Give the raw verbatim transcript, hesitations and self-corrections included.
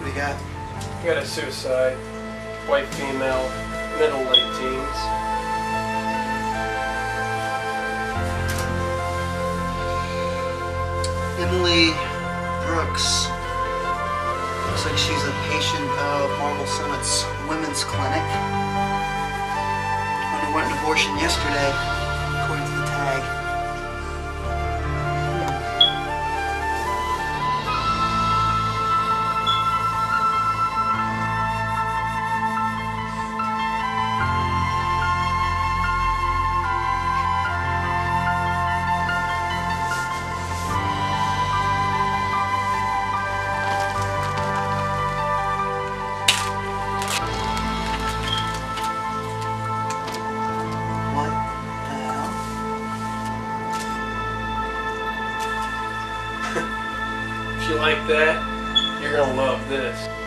we got? We got a suicide. White female, middle late teens. Emily Brooks. Looks like she's a patient of Marble Summit's women's clinic. Underwent an abortion yesterday, according to the tag. What the hell? If you like that, you're gonna love this.